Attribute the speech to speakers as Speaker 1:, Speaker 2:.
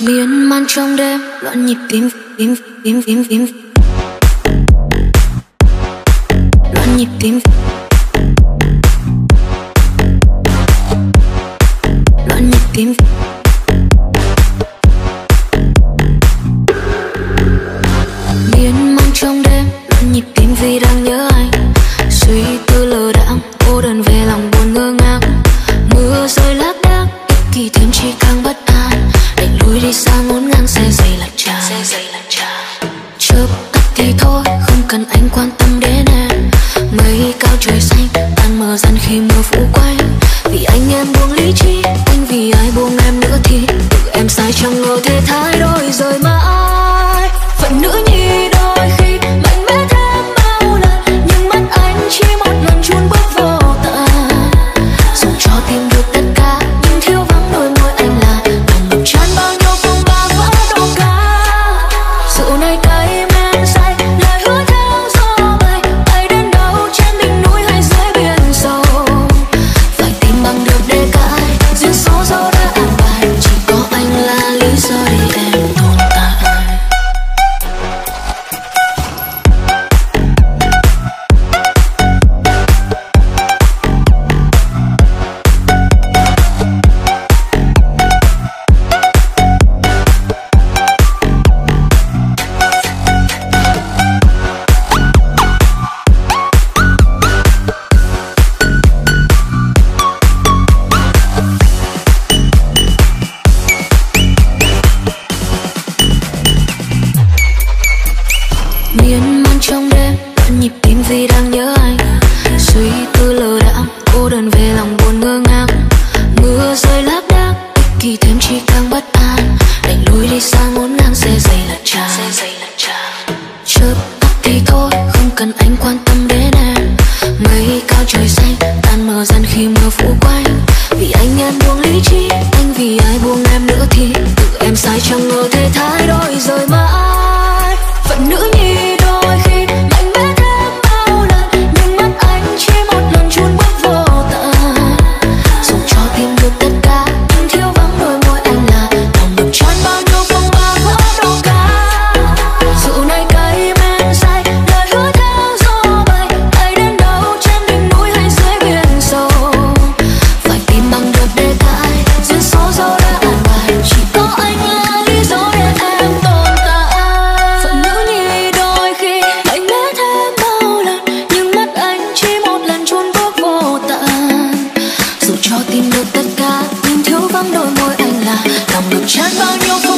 Speaker 1: miên man trong đêm loạn nhịp tim loạn nhịp tim loạn nhịp tim miên man trong đêm loạn nhịp tim vì đang nhớ anh suy tư lờ đãng cô đơn về lòng buồn ngơ ngác mưa rơi lác đác ích kỷ thêm chỉ càng bất an đành lùi đi xa ngổn ngang xe giày là tràn chớp tắt thì thôi không cần anh quan tâm đến em mây cao trời xanh tan mờ dần khi mưa phủ quanh vì anh em buông lý trí anh vì ai buông em nữa thì tự em sai chẳng ngờ thế thái đổi rồi mãi phận nữ nhi đôi khi mạnh mẽ thêm bao lần nhưng mắt anh chỉ một lần chôn bước vô tận dù cho tìm được tất cả nhưng thiếu vắng đôi môi anh là lòng ngập tràn bao nhiêu phong ba vỡ đâu cả rượu này cay men say lời hứa theo gió bay bay đến đâu trên đỉnh núi hay dưới biển sâu phải tìm bằng được để cãi duyên số dẫu đã an bài chỉ có anh là lý do để em tồn tại. Miên man trong đêm loạn nhịp tim vì đang nhớ anh suy tư lờ đãng cô đơn về lòng buồn ngơ ngác mưa rơi lác đác ích kỷ thêm chỉ càng bất an đành lùi đi xa ngổn ngang xe giày là tràn chớp tắt thì thôi không cần anh quan tâm đến em mây cao trời xanh tan mờ dần khi mưa phủ quanh vì anh em buông lý trí anh vì ai buông em nữa thì tự em sai chẳng ngờ thế thái đổi rồi mãi phận nữ nhi đôi khi mạnh mẽ thêm bao lần nhưng mắt anh chỉ một lần chôn bước vô tận dù cho tìm được tất cả nhưng thiếu vắng đôi môi anh là lòng ngập tràn bao nhiêu phong ba vỡ đâu cả rượu này cay men say lời hứa theo gió bay bay đến đâu trên đỉnh núi hay dưới biển sâu phải tìm bằng được để cãi duyên số dẫu đã an bài chỉ có anh là lý do để em tồn tại phận nữ nhi đôi khi mạnh mẽ thêm bao lần nhưng mắt anh chỉ một lần chôn bước vô tận dù cho tìm được tất cả nhưng thiếu vắng đôi môi anh là lòng ngập tràn bao nhiêu